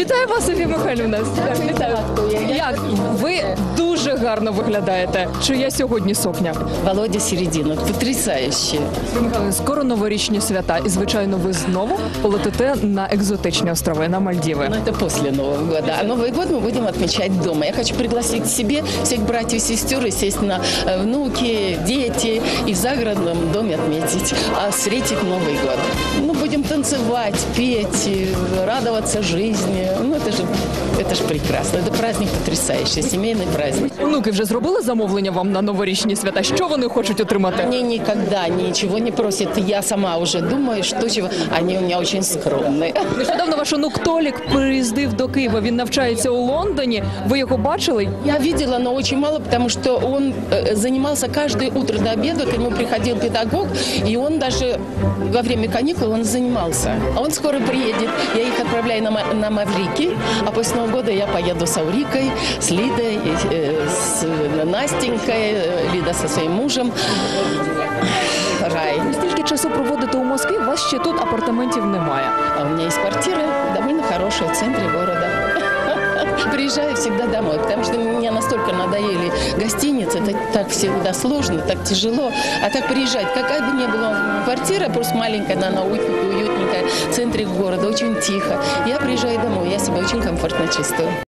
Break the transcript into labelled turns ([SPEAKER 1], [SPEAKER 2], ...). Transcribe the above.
[SPEAKER 1] Вітаю вас, Софія Михайлівна. Вітаю. Як? Ви дуже гарно виглядаєте. Чия сьогодні сукня?
[SPEAKER 2] Володя Серединок. Потрясающе.
[SPEAKER 1] Скоро новорічні свята. І, звичайно, ви знову полетите на екзотичні острови, на Мальдіви.
[SPEAKER 2] Но это после Нового года. А Новый год мы будем отмечать дома. Я хочу пригласить к себе всех братьев и сестер, естественно, внуки, дети, и в загородном доме отметить, а встретить Новый год. Ну, будем танцевать, петь, радоваться жизни. Ну, это же прекрасно. Это праздник потрясающий, семейный праздник.
[SPEAKER 1] Онуки вже зробили замовлення вам на новорічні свята? Що вони хочуть отримати?
[SPEAKER 2] Они никогда ничего не просят. Я сама уже думаю, что чего. Они у меня очень скромные.
[SPEAKER 1] Нещодавно ваш онук Толік приїздив до Києва. Він навчається у Лондоні. Ви його бачили?
[SPEAKER 2] Я видела, но очень мало, потому что он занимался каждое утро до обеда, к нему приходил педагог, и он даже во время каникул он занимался. А он скоро приедет. Я их отправляю на Маврикий, а после Нового года я поеду с Аурикой, с Лидой, с Настенькой, Лида со своим мужем. Рай.
[SPEAKER 1] Стільки часу проводите у Москві, у вас ще тут апартаментів немає.
[SPEAKER 2] А у меня есть квартира довольно хорошая в центре города. Приезжаю всегда домой, потому что мне настолько надоели гостиницы, это так всегда сложно, так тяжело. А так приезжать, какая бы ни была квартира, просто маленькая, но она уютненькая, в центре города, очень тихо. Я приезжаю домой, я себя очень комфортно чувствую.